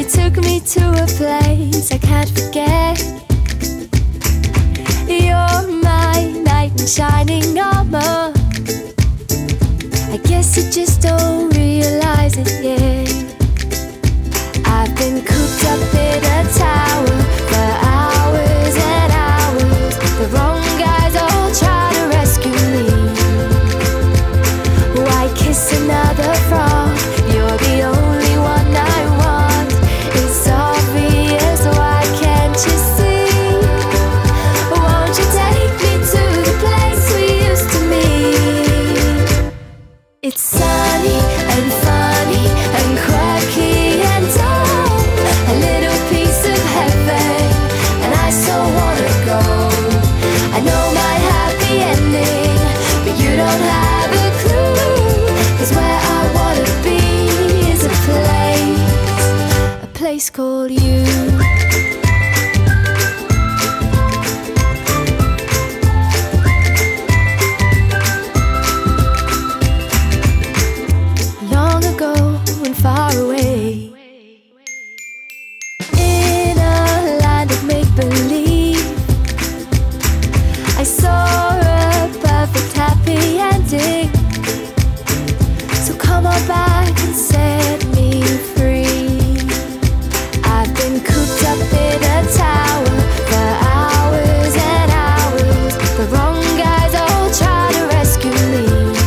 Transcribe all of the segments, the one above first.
You took me to a place I can't forget. You're my knight in shining armor. I guess you just don't realize it yet. I've been cooped up in a tower for hours and hours. The wrong guys all try to rescue me. Why kiss another frog? You're the only one I want. It's obvious, why can't you see? Won't you take me to the place we used to meet? It's sunny and funny and quirky and dull, a little piece of heaven, and I so wanna go. I know my happy ending, but you don't have a clue. 'Cause where I wanna be is a place called you. Far away, in a land of make-believe, I saw a perfect happy ending. So come on back and set me free. I've been cooped up in a tower for hours and hours. The wrong guys all try to rescue me.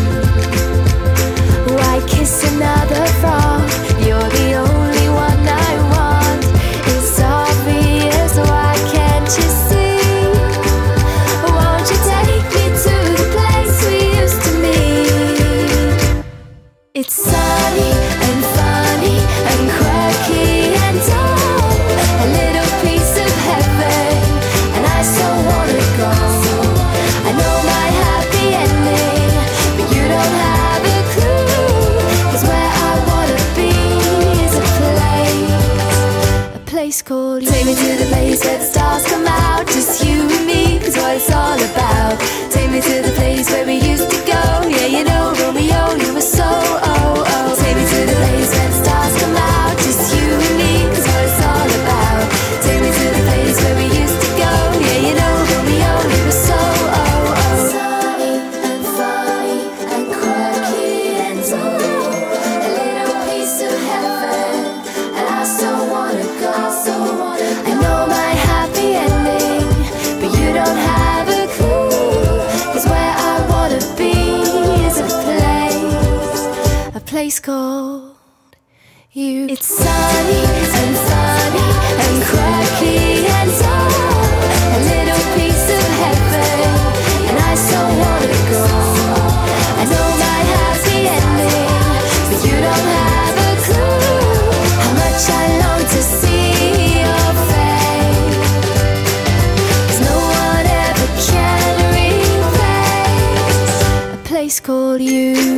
Why kiss another frog? You're the only one I want. It's obvious, why can't you see? Won't you take me to the place we used to meet? It's sunny and funny and quirky and dull, a little piece of heaven, and I so wanna go. I know my happy ending, but you don't have a clue. 'Cause where I wanna be is a place called you. Take me to the place where the stars come out, just you and me is what it's all about. Take me to the place where we used to go. Yeah, you know, Romeo, you were so oh. Take me to the place where the stars come out, just you and me is what it's all about. Take me to the place where we used to go. Yeah, you know, Romeo, you were so oh. Sunny and funny and quirky and dull, a little piece of heaven, and I so wanna go. I know my happy ending, but you don't have a clue. 'Cause where I wanna be is a place called you. It's sunny and funny and quirky and dull, a little piece of heaven, and I so wanna go. I know my happy ending, but you don't have a clue how much I long to see your face. 'Cause no one ever can replace a place called you.